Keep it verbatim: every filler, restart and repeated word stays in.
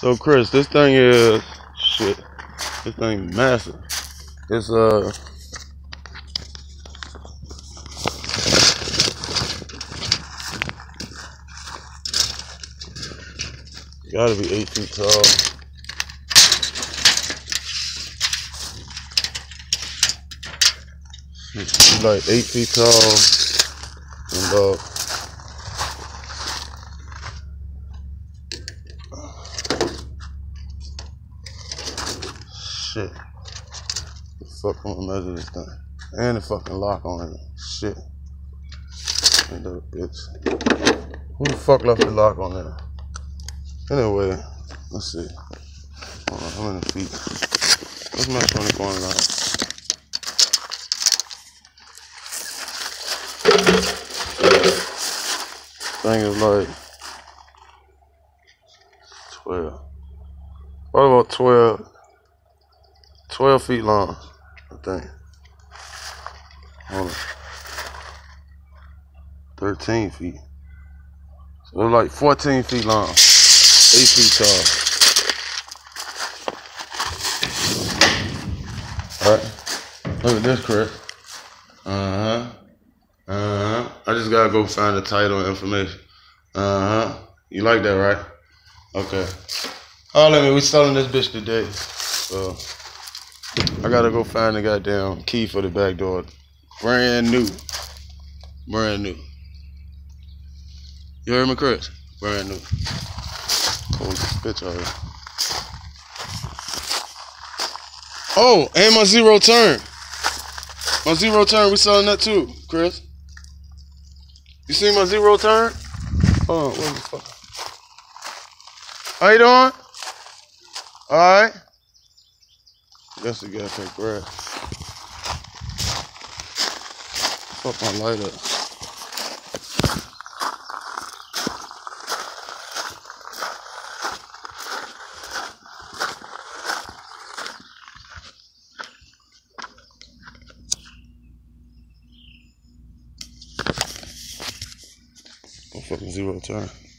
So Chris, this thing is shit. This thing massive. It's uh gotta be eight feet tall. It's like eight feet tall and about shit. The fuck I'm gonna measure this thing. And the fucking lock on it. Shit. And the bitch. Who the fuck left the lock on there? Anyway, let's see. Hold on, how many feet? Let's measure on the corner line. Thing is like twelve. What about twelve? twelve feet long, I think. Hold on. thirteen feet. So it's like fourteen feet long. eight feet tall. Alright. Look at this, Chris. Uh-huh. Uh-huh. I just gotta go find the title and information. Uh-huh. You like that, right? Okay. Oh, let me, we selling this bitch today. So I gotta go find the goddamn key for the back door. Brand new. Brand new. You heard me, Chris? Brand new. Hold this bitch out here. Oh, and my zero turn. My zero turn, we selling that too, Chris. You see my zero turn? Hold on, what the fuck? How you doing? Alright. Guess we gotta take grass. Fuck my light up. Fucking zero turn.